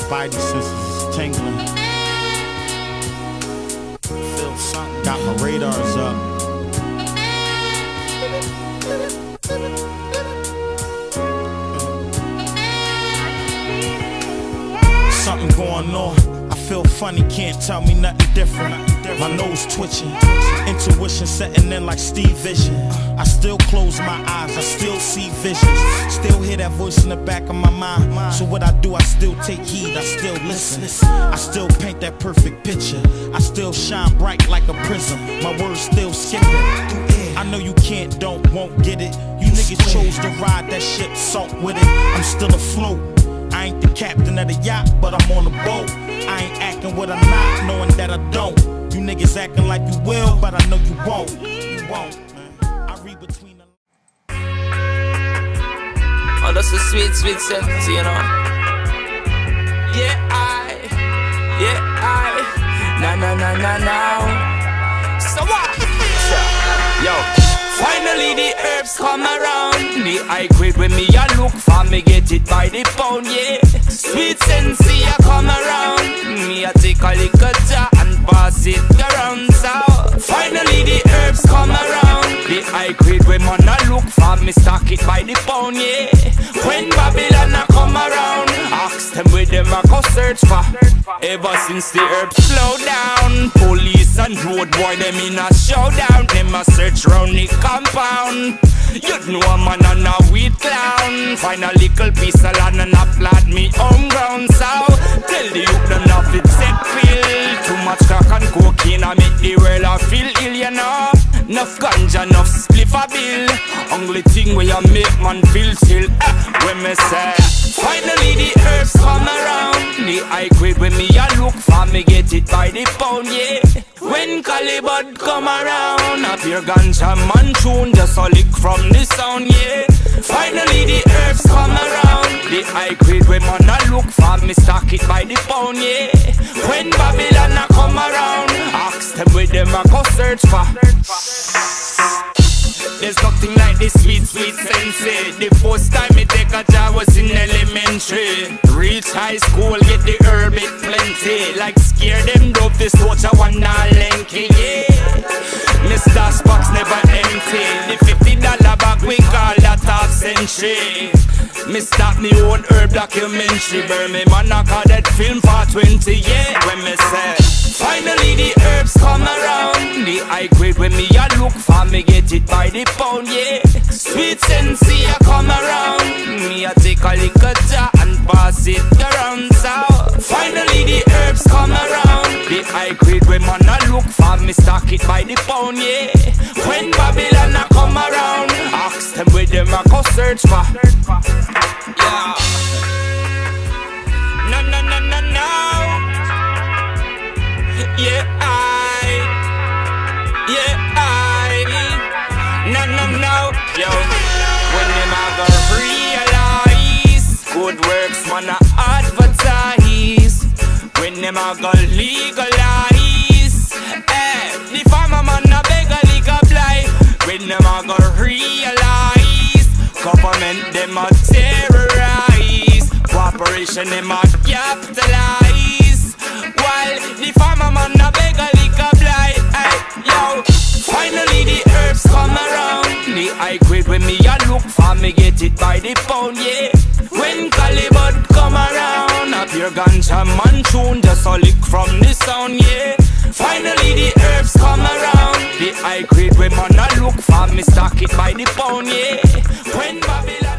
spidey senses is tingling. Feel something, got my radars up. Something going on, I feel funny, can't tell me nothing different. My nose twitching, intuition setting in like Steve Vision. I still close my eyes, I still see visions. Still hear that voice in the back of my mind. So what I do, I still take heed, I still listen. I still paint that perfect picture. I still shine bright like a prism. My words still skipping. I know you can't, don't, won't get it. You niggas chose to ride that ship, salt with it. I'm still afloat. I ain't the captain of the yacht, but I'm on the boat. I ain't acting what I'm not, knowing that I don't. You niggas acting like you will, but I know you won't. You won't, man. I read between the... Oh, that's a sweet, sweet sentence, you know. Yeah, now. So what? Yo, finally the herbs come around. The high grade when me a look for, me get it by the pound, yeah. Sweet sensei a come around. Me a take a little jar and pass it around. So finally the herbs come around. The high grade when man a look for, me stock it by the pound, yeah. When Babylon a come around, ask them where them a go search for. Ever since the herbs slow down, police and road boy them in a showdown. Them a search round the compound. You know a man and a weed clown. Find a little piece of land and a plant me home ground. So tell the youth them not fit set feel. Too much crack and cocaine I make the world I feel ill, you know. Enough ganja, enough spliff a bill. Only thing where you make man feel chill. When me say finally the herbs come around. The high grade when me a look for, me get it by the pound, yeah. When Calibud come around, a pure ganja man tune, just a lick from the sound, yeah. Finally the herbs come around. The high grade when man a look for, me stock it by the pound, yeah. When Babylon a come around, ask them where them a go search for. There's nothing like this sweet, sweet sensei. The first time me take a job was in elementary. Reach high school, get the herb it plenty. Like scare them dope, this watch a one lanky, yeah. Mr. Spock's never empty. The $50 bag we call that half century. Me start me own herb documentary. Burn me man I call that film for 20, yeah. When me say finally the herbs come around. The high grade when me a look for, me get it by the pound, yeah. Sweet sensei a come around. Me a take a little jar and pass it around. So finally the herbs come around. The high grade when man a look for, me stock it by the pound, yeah. When Babylon a come around, ask them where them a go search for. Yeah. No. Yeah, no. Yo, when them a go realize good works man a advertise. When them a go legalize, the farmer man a beg a liquor blight. When them a go realize government them a terrorize. Corporation them a capitalize. While the farmer man a beg a liquor blight. Yo, finally the herbs come around. The high grade when me a look for, me get it by the pound, yeah. When Calibud come around, a pure ganja man tune, just a lick from the sound, yeah. Finally the herbs come around. The high grade when man a look for, me stock it by the pound, yeah. When Babylon